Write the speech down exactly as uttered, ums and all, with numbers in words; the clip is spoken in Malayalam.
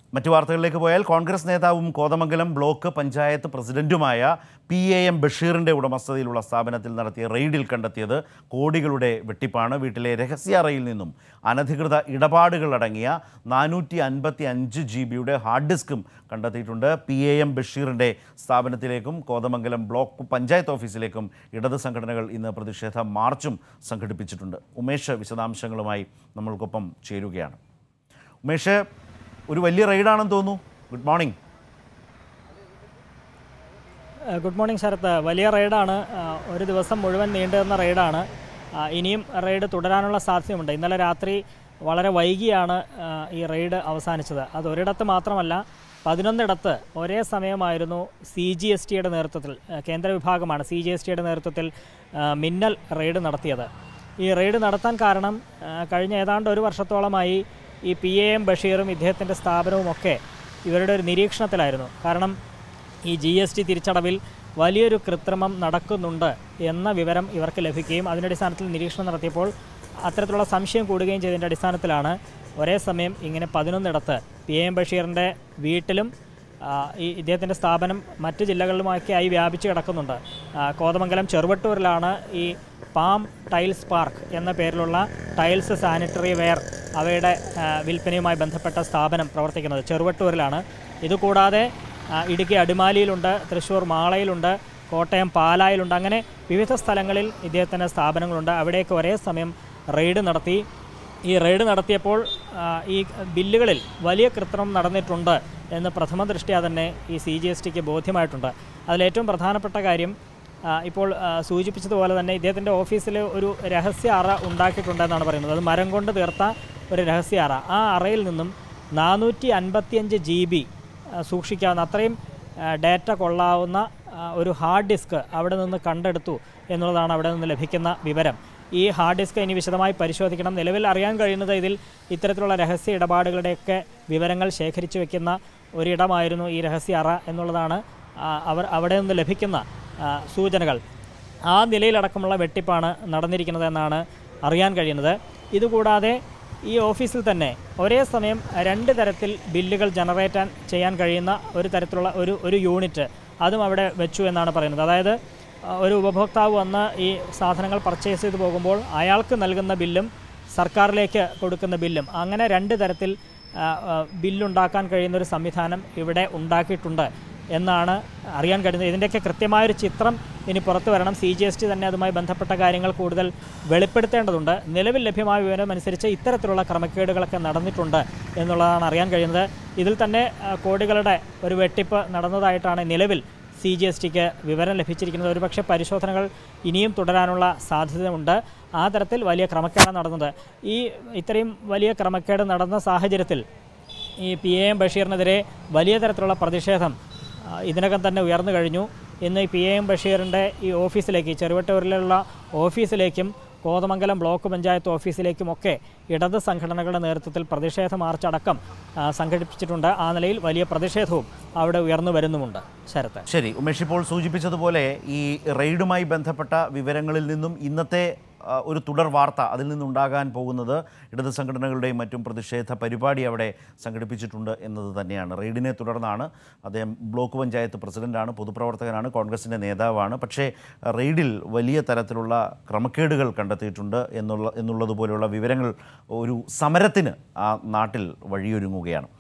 മറ്റു വാർത്തകളിലേക്ക് പോയാൽ കോൺഗ്രസ് നേതാവും കോതമംഗലം ബ്ലോക്ക് പഞ്ചായത്ത് പ്രസിഡന്റുമായ പി എ എം ബഷീറിൻ്റെ ഉടമസ്ഥതയിലുള്ള സ്ഥാപനത്തിൽ നടത്തിയ റെയ്ഡിൽ കണ്ടെത്തിയത് കോടികളുടെ വെട്ടിപ്പാണ്. വീട്ടിലെ രഹസ്യ അറയിൽ നിന്നും അനധികൃത ഇടപാടുകളടങ്ങിയ നാനൂറ്റി അൻപത്തി അഞ്ച് ജി ബിയുടെ ഹാർഡ് ഡിസ്കും കണ്ടെത്തിയിട്ടുണ്ട്. പി എ എം ബഷീറിൻ്റെ സ്ഥാപനത്തിലേക്കും കോതമംഗലം ബ്ലോക്ക് പഞ്ചായത്ത് ഓഫീസിലേക്കും ഇടത് സംഘടനകൾ ഇന്ന് പ്രതിഷേധ മാർച്ചും സംഘടിപ്പിച്ചിട്ടുണ്ട്. ഉമേഷ് വിശദാംശങ്ങളുമായി നമ്മൾക്കൊപ്പം ചേരുകയാണ്. ഉമേഷ്, ഒരു വലിയ റെയ്ഡാണെന്ന് തോന്നുന്നു. Good morning. Good morning Sarath. വലിയ റെയ്ഡാണ്. ഒരു ദിവസം മുഴുവൻ നീണ്ടുനിന്ന റെയ്ഡാണ്. ഇനിയും റെയ്ഡ് തുടരാനുള്ള സാധ്യതയുണ്ട്. ഇന്നലെ രാത്രി വളരെ വൈകിയാണ് ഈ റെയ്ഡ് അവസാനിച്ചത്. അത് ഒരിടത്ത് മാത്രമല്ല, പതിനൊന്നിടത്ത് ഒരേ സമയമായിരുന്നു സി ജി എസ് ടിയുടെ നേതൃത്വത്തിൽ, കേന്ദ്ര വിഭാഗമാണ് സി ജി എസ് ടിയുടെ നേതൃത്വത്തിൽ മിന്നൽ റെയ്ഡ് നടത്തിയത്. ഈ റെയ്ഡ് നടത്താൻ കാരണം കഴിഞ്ഞ ഏതാണ്ട് ഒരു വർഷത്തോളമായി ഈ പി എ എം ബഷീറും ഇദ്ദേഹത്തിൻ്റെ സ്ഥാപനവുമൊക്കെ ഇവരുടെ ഒരു നിരീക്ഷണത്തിലായിരുന്നു. കാരണം ഈ ജി എസ് ടി തിരിച്ചടവിൽ വലിയൊരു കൃത്രിമം നടക്കുന്നുണ്ട് എന്ന വിവരം ഇവർക്ക് ലഭിക്കുകയും അതിൻ്റെ അടിസ്ഥാനത്തിൽ നിരീക്ഷണം നടത്തിയപ്പോൾ അത്തരത്തിലുള്ള സംശയം കൂടുകയും ചെയ്തതിൻ്റെ അടിസ്ഥാനത്തിലാണ് ഒരേ സമയം ഇങ്ങനെ പതിനൊന്നിടത്ത് പി എ എം ബഷീറിൻ്റെ വീട്ടിലും ഈ ഇദ്ദേഹത്തിൻ്റെ സ്ഥാപനം മറ്റ് ജില്ലകളിലുമൊക്കെ ആയി വ്യാപിച്ച് കിടക്കുന്നുണ്ട്. കോതമംഗലം ചെറുവട്ടൂരിലാണ് ഈ പാം ടൈൽസ് പാർക്ക് എന്ന പേരിലുള്ള ടൈൽസ്, സാനിറ്ററി വെയർ അവയുടെ വിൽപ്പനയുമായി ബന്ധപ്പെട്ട സ്ഥാപനം പ്രവർത്തിക്കുന്നത്. ചെറുവട്ടൂരിലാണ്. ഇതുകൂടാതെ ഇടുക്കി അടിമാലിയിലുണ്ട്, തൃശ്ശൂർ മാളയിലുണ്ട്, കോട്ടയം പാലായിലുണ്ട്. അങ്ങനെ വിവിധ സ്ഥലങ്ങളിൽ ഇദ്ദേഹത്തിൻ്റെ സ്ഥാപനങ്ങളുണ്ട്. അവിടേക്ക് ഒരേ സമയം റെയ്ഡ് നടത്തി. ഈ റെയ്ഡ് നടത്തിയപ്പോൾ ഈ ബില്ലുകളിൽ വലിയ കൃത്രിമം നടന്നിട്ടുണ്ട് എന്ന് പ്രഥമ ദൃഷ്ട്യാ തന്നെ ഈ സി ജി എസ് ടിക്ക് ബോധ്യമായിട്ടുണ്ട്. അതിലേറ്റവും പ്രധാനപ്പെട്ട കാര്യം ഇപ്പോൾ സൂചിപ്പിച്ചതുപോലെ തന്നെ ഇദ്ദേഹത്തിൻ്റെ ഓഫീസിൽ ഒരു രഹസ്യ അറ ഉണ്ടാക്കിയിട്ടുണ്ടെന്നാണ് പറയുന്നത്. അത് മരം കൊണ്ട് തീർത്ത ഒരു രഹസ്യ അറ. ആ അറയിൽ നിന്നും നാനൂറ്റി അൻപത്തിയഞ്ച് ജി ബി സൂക്ഷിക്കാവുന്ന അത്രയും ഡാറ്റ കൊള്ളാവുന്ന ഒരു ഹാർഡ് ഡിസ്ക് അവിടെ നിന്ന് കണ്ടെടുത്തു എന്നുള്ളതാണ് അവിടെ നിന്ന് ലഭിക്കുന്ന വിവരം. ഈ ഹാർഡ് ഡിസ്ക് ഇനി വിശദമായി പരിശോധിക്കണം. നിലവിൽ അറിയാൻ കഴിയുന്നത് ഇതിൽ ഇത്തരത്തിലുള്ള രഹസ്യ ഇടപാടുകളുടെയൊക്കെ വിവരങ്ങൾ ശേഖരിച്ചു വയ്ക്കുന്ന ഒരിടമായിരുന്നു ഈ രഹസ്യ അറ എന്നുള്ളതാണ് അവർ അവിടെ നിന്ന് ലഭിക്കുന്ന സൂചനകൾ. ആ നിലയിലടക്കമുള്ള വെട്ടിപ്പാണ് നടന്നിരിക്കുന്നത് എന്നാണ് അറിയാൻ കഴിയുന്നത്. ഇതുകൂടാതെ ഈ ഓഫീസിൽ തന്നെ ഒരേ സമയം രണ്ട് തരത്തിൽ ബില്ലുകൾ ജനറേറ്റ് ചെയ്യാൻ കഴിയുന്ന ഒരു തരത്തിലുള്ള ഒരു ഒരു യൂണിറ്റ് അതും അവിടെ വെച്ചു എന്നാണ് പറയുന്നത്. അതായത് ഒരു ഉപഭോക്താവ് വന്ന് ഈ സാധനങ്ങൾ പർച്ചേസ് ചെയ്ത് പോകുമ്പോൾ അയാൾക്ക് നൽകുന്ന ബില്ലും സർക്കാരിലേക്ക് കൊടുക്കുന്ന ബില്ലും, അങ്ങനെ രണ്ട് തരത്തിൽ ബില്ലുണ്ടാക്കാൻ കഴിയുന്നൊരു സംവിധാനം ഇവിടെ ഉണ്ടാക്കിയിട്ടുണ്ട് എന്നാണ് അറിയാൻ കഴിയുന്നത്. ഇതിൻ്റെയൊക്കെ കൃത്യമായൊരു ചിത്രം ഇനി പുറത്തു വരണം. സി ജി എസ് ടി തന്നെ അതുമായി ബന്ധപ്പെട്ട കാര്യങ്ങൾ കൂടുതൽ വെളിപ്പെടുത്തേണ്ടതുണ്ട്. നിലവിൽ ലഭ്യമായ വിവരം അനുസരിച്ച് ഇത്തരത്തിലുള്ള ക്രമക്കേടുകളൊക്കെ നടന്നിട്ടുണ്ട് എന്നുള്ളതാണ് അറിയാൻ കഴിയുന്നത്. ഇതിൽ തന്നെ കോടികളുടെ ഒരു വെട്ടിപ്പ് നടന്നതായിട്ടാണ് നിലവിൽ സി ജി എസ് ടിക്ക് വിവരം ലഭിച്ചിരിക്കുന്നത്. ഒരുപക്ഷെ പരിശോധനകൾ ഇനിയും തുടരാനുള്ള സാധ്യതയുണ്ട്. ആ തരത്തിൽ വലിയ ക്രമക്കേട് നടന്നത്. ഈ ഇത്രയും വലിയ ക്രമക്കേട് നടന്ന സാഹചര്യത്തിൽ ഈ പി എ എം ബഷീറിനെതിരെ വലിയ തരത്തിലുള്ള പ്രതിഷേധം ഇതിനകം തന്നെ ഉയർന്നു കഴിഞ്ഞു. ഇന്ന് ഈ പി എ എം ബഷീറിൻ്റെ ഈ ഓഫീസിലേക്ക്, ചെറുവട്ടൂരിലുള്ള ഓഫീസിലേക്കും കോതമംഗലം ബ്ലോക്ക് പഞ്ചായത്ത് ഓഫീസിലേക്കുമൊക്കെ ഇടത് സംഘടനകളുടെ നേതൃത്വത്തിൽ പ്രതിഷേധ മാർച്ച് അടക്കം സംഘടിപ്പിച്ചിട്ടുണ്ട്. ആ നിലയിൽ വലിയ പ്രതിഷേധവും അവിടെ ഉയർന്നു വരുന്നുമുണ്ട്. ശരത്ത്. ശരി ഉമേഷ്, ഇപ്പോൾ സൂചിപ്പിച്ചതുപോലെ ഈ റെയ്ഡുമായി ബന്ധപ്പെട്ട വിവരങ്ങളിൽ നിന്നും ഇന്നത്തെ ഒരു തുടർ വാർത്ത അതിൽ നിന്നുണ്ടാകാൻ പോകുന്നത് ഇടത് സംഘടനകളുടെയും മറ്റും പ്രതിഷേധ പരിപാടി അവിടെ സംഘടിപ്പിച്ചിട്ടുണ്ട് എന്നത് തന്നെയാണ്. റെയ്ഡിനെ തുടർന്നാണ്. അദ്ദേഹം ബ്ലോക്ക് പഞ്ചായത്ത് പ്രസിഡൻ്റാണ്, പൊതുപ്രവർത്തകനാണ്, കോൺഗ്രസിൻ്റെ നേതാവാണ്. പക്ഷേ റെയ്ഡിൽ വലിയ തരത്തിലുള്ള ക്രമക്കേടുകൾ കണ്ടെത്തിയിട്ടുണ്ട് എന്നുള്ള എന്നുള്ളതുപോലെയുള്ള വിവരങ്ങൾ ഒരു സമരത്തിന് ആ നാട്ടിൽ വഴിയൊരുങ്ങുകയാണ്.